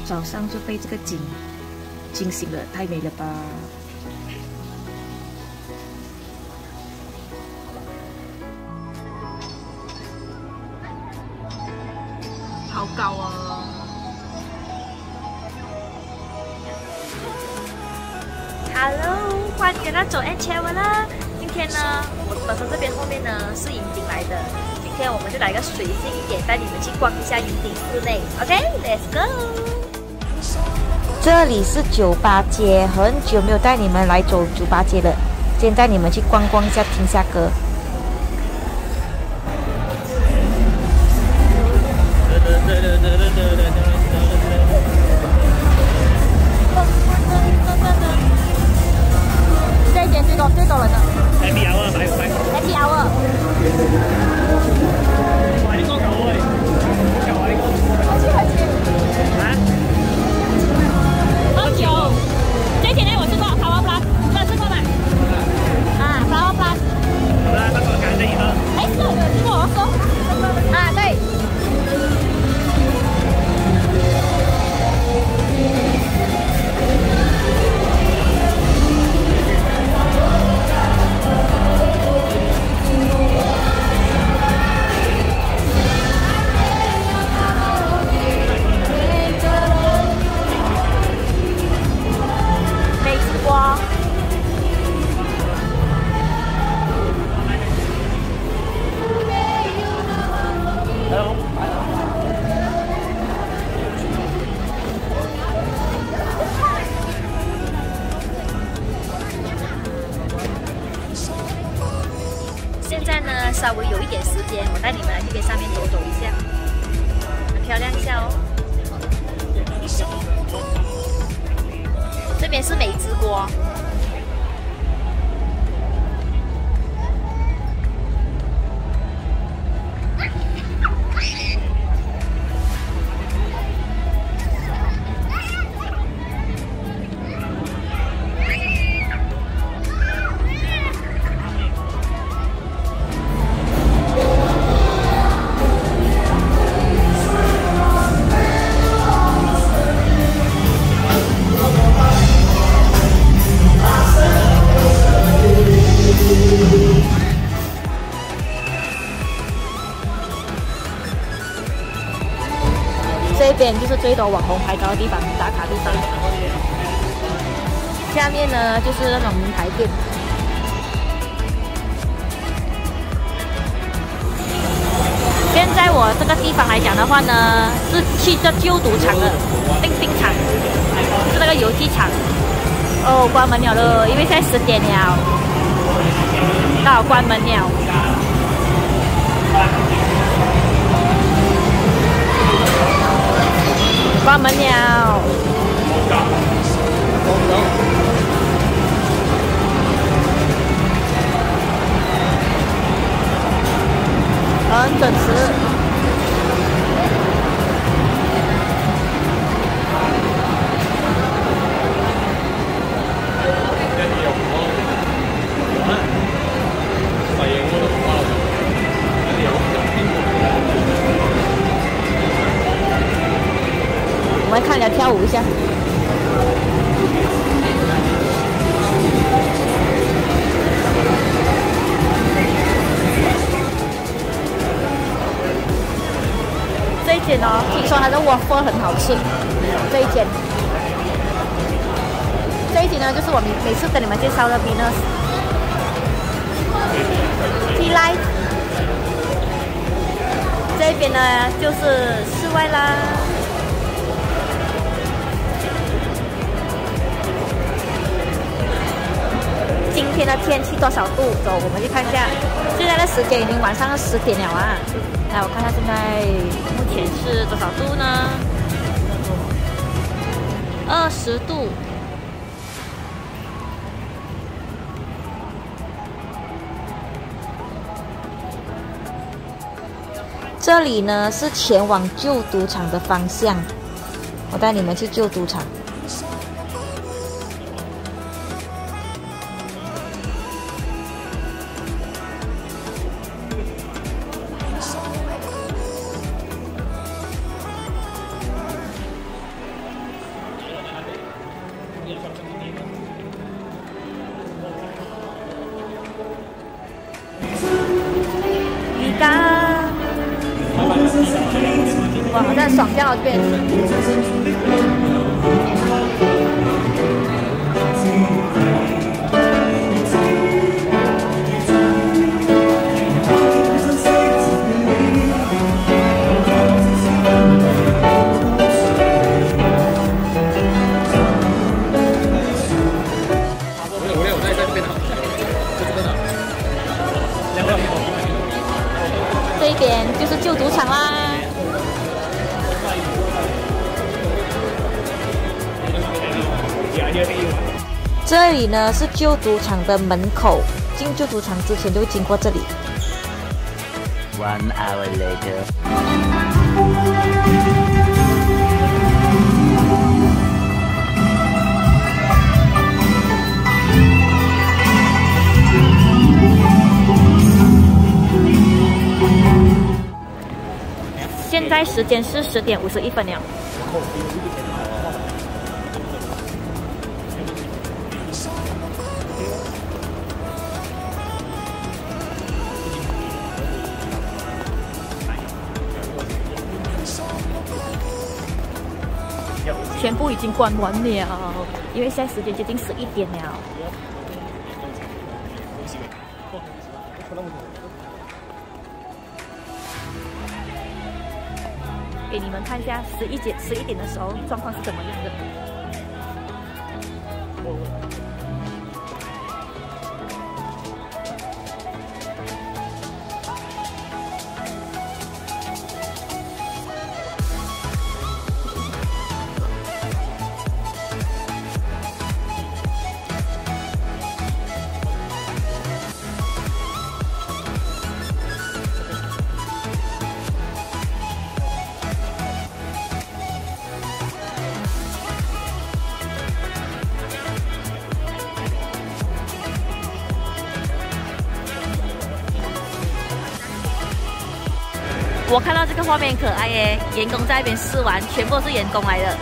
早上就被这个景惊醒了，太美了吧！好高哦！Hello， 欢迎来到走 N 切文啦！今天呢，我本身这边后面呢是迎宾来的，今天我们就来个随性一点，带你们去逛一下迎宾室内。OK，Let's go！ 这里是酒吧街，很久没有带你们来走酒吧街了，今天带你们去逛逛一下，听下歌。这一间最多人了。Happy hour， 来 Happy hour。哇！你講球喂，球啊！你講。啊？喝酒。這間呢，我吃過 Flower Plus， 你有吃過嗎？啊 ，Flower Plus。好啦，不過揀你啦。哎，是我有吃過，我說。啊，對。现在呢，稍微有一点时间，我带你们来这边上面走走一下，很漂亮一下哦。这边是美之锅。这边就是最多网红拍照的地方，打卡地方。下面呢就是那种名牌店。现在我这个地方来讲的话呢，是去这旧赌场的冰场，是那个游戏场。哦，关门了，因为现在10点了，刚好关门了。关门了，很准时。我们看人家跳舞一下。这一间哦，听说它的 waffle 很好吃。这一间呢，就是我每次跟你们介绍的 Venus Tea Light。这边呢就是室外啦。今天的天气多少度？走，我们去看一下。现在的时间已经晚上10点了啊！来，我看一下现在目前是多少度呢？20度。这里呢是前往旧赌场的方向，我带你们去旧赌场。 哇，好像爽掉了这边。这一边就是旧赌场啦。这里呢是旧赌场的门口，进旧赌场之前就会经过这里。 1 hour later. 现在时间是10点51分了。全部已经关完了，因为现在时间接近11点了。给你们看一下11点的时候状况是怎么样的。我看到这个画面可爱耶，员工在那边试玩，全部都是员工来的。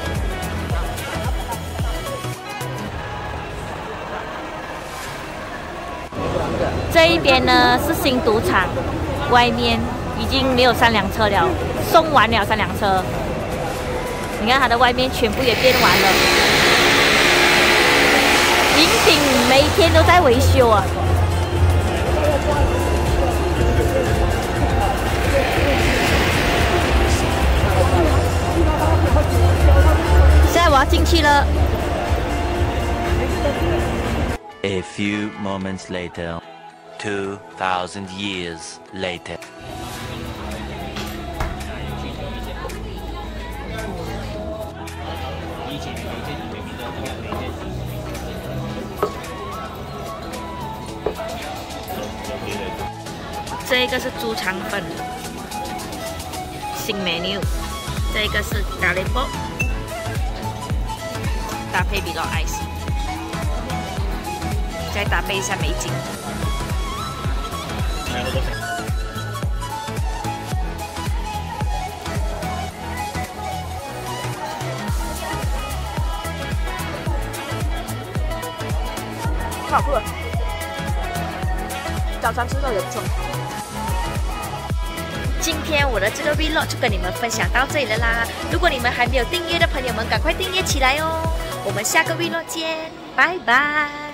这一边呢是新赌场，外面已经没有3辆车了，送完了3辆车。你看它的外面全部也变完了，饮品每天都在维修啊。现在我要进去了。 A few moments later, 2,000 years later. 这个是猪肠粉，新 menu。这个是咖喱煲，搭配比较 ice， 再搭配一下梅精。好喝，早餐吃肉也不错。今天我的这个 vlog 就跟你们分享到这里了啦！如果你们还没有订阅的朋友们，赶快订阅起来哦！我们下个 vlog 见，拜拜。